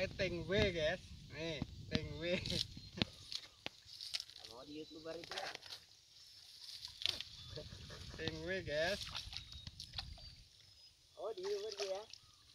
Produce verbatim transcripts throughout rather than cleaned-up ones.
pakai tinggi guys. Nih tinggi. Mau di YouTuber itu ya. Tinggi guys. Oh di YouTuber ya.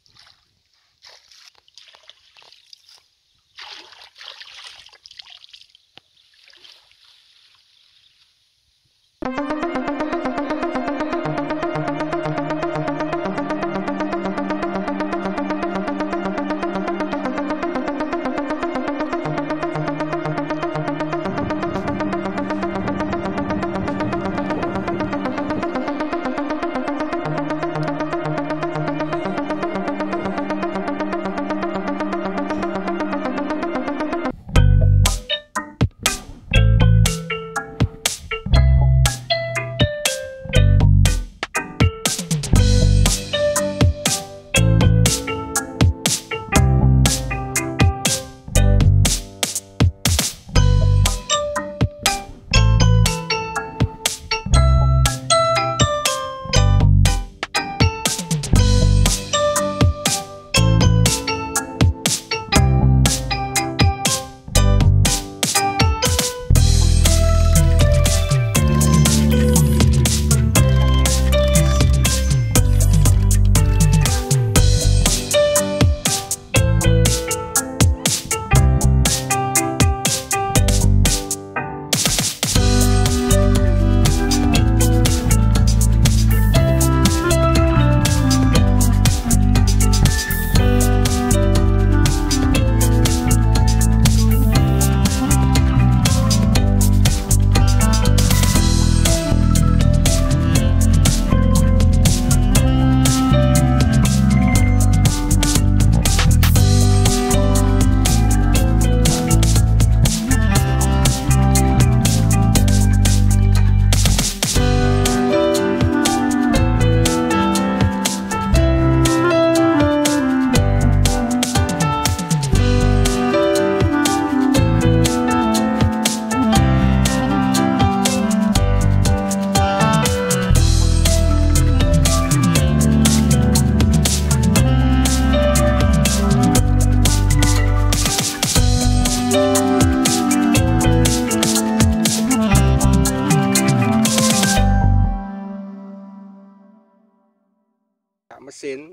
Mesin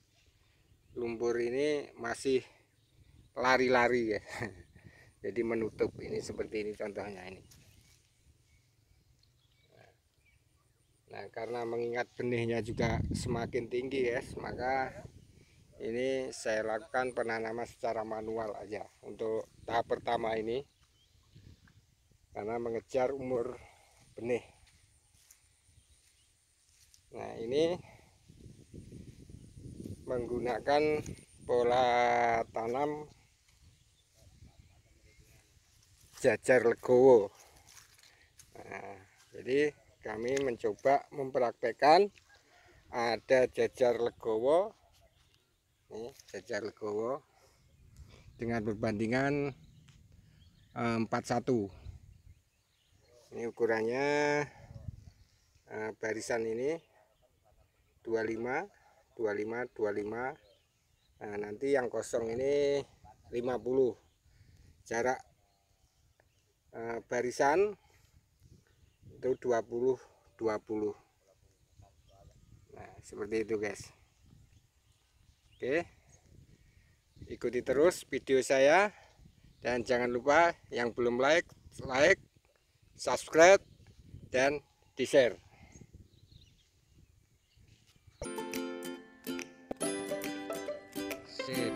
lumpur ini masih lari-lari ya. Jadi menutup ini seperti ini contohnya ini. Nah karena mengingat benihnya juga semakin tinggi guys, maka ini saya lakukan penanaman secara manual aja untuk tahap pertama ini, karena mengejar umur benih. Nah ini menggunakan pola tanam jajar legowo. Nah, jadi kami mencoba mempraktekkan ada jajar legowo, nih jajar legowo dengan perbandingan empat satu. Ini ukurannya eh, barisan ini dua puluh lima dua puluh lima dua puluh lima. Nah nanti yang kosong ini lima puluh. Jarak eh, barisan itu dua puluh dua puluh. Nah seperti itu guys. Oke, ikuti terus video saya, dan jangan lupa yang belum like like, subscribe, dan di share. Sip.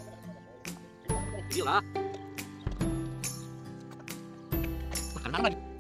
Gila. Makan mana lagi?